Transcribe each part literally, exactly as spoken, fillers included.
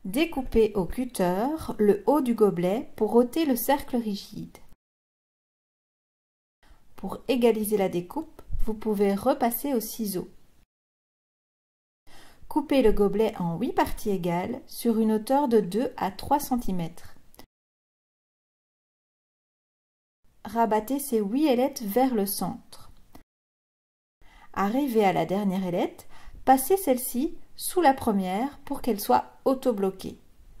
Découpez au cutter le haut du gobelet pour ôter le cercle rigide. Pour égaliser la découpe, vous pouvez repasser au ciseau. Coupez le gobelet en huit parties égales sur une hauteur de deux à trois centimètres. Rabattez ces huit ailettes vers le centre. Arrivé à la dernière ailette, passez celle-ci sous la première pour qu'elle soit auto-bloquée.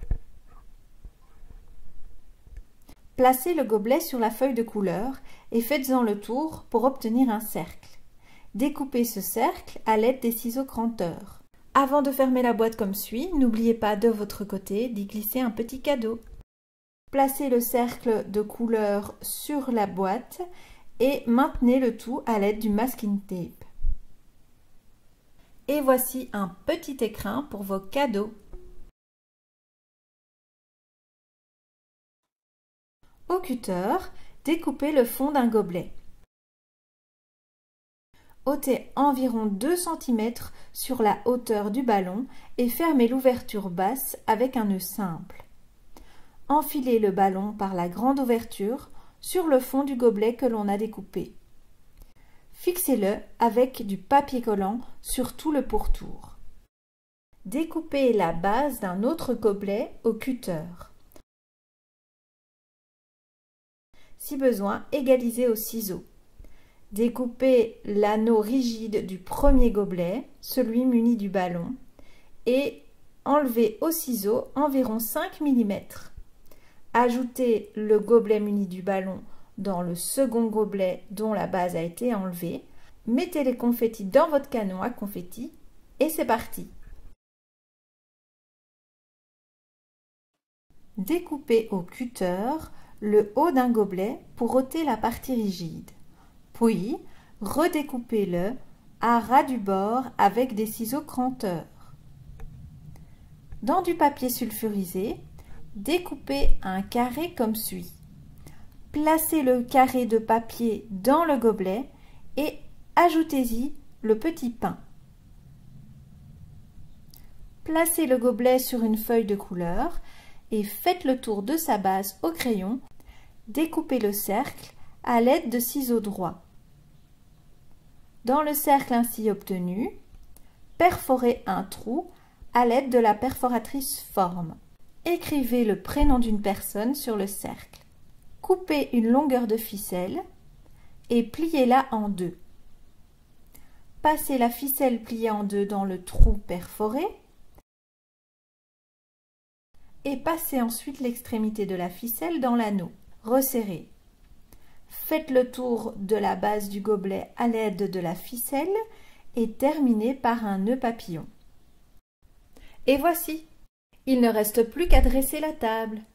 Placez le gobelet sur la feuille de couleur et faites-en le tour pour obtenir un cercle. Découpez ce cercle à l'aide des ciseaux cranteurs. Avant de fermer la boîte comme suit, n'oubliez pas de votre côté d'y glisser un petit cadeau. Placez le cercle de couleur sur la boîte et maintenez le tout à l'aide du masking tape. Et voici un petit écrin pour vos cadeaux. Au cutter, découpez le fond d'un gobelet. ôtez environ deux centimètres sur la hauteur du ballon et fermez l'ouverture basse avec un nœud simple. Enfilez le ballon par la grande ouverture sur le fond du gobelet que l'on a découpé. Fixez-le avec du papier collant sur tout le pourtour. Découpez la base d'un autre gobelet au cutter. Si besoin, égalisez au ciseau. Découpez l'anneau rigide du premier gobelet, celui muni du ballon, et enlevez au ciseau environ cinq millimètres. Ajoutez le gobelet muni du ballon dans le second gobelet dont la base a été enlevée. Mettez les confettis dans votre canon à confettis et c'est parti. Découpez au cutter le haut d'un gobelet pour ôter la partie rigide. Puis, redécoupez-le à ras du bord avec des ciseaux cranteurs. Dans du papier sulfurisé, découpez un carré comme suit. Placez le carré de papier dans le gobelet et ajoutez-y le petit pain. Placez le gobelet sur une feuille de couleur et faites le tour de sa base au crayon. Découpez le cercle à l'aide de ciseaux droits. Dans le cercle ainsi obtenu, perforez un trou à l'aide de la perforatrice forme. Écrivez le prénom d'une personne sur le cercle. Coupez une longueur de ficelle et pliez-la en deux. Passez la ficelle pliée en deux dans le trou perforé et passez ensuite l'extrémité de la ficelle dans l'anneau. Resserrez. Faites le tour de la base du gobelet à l'aide de la ficelle et terminez par un nœud papillon. Et voici! Il ne reste plus qu'à dresser la table.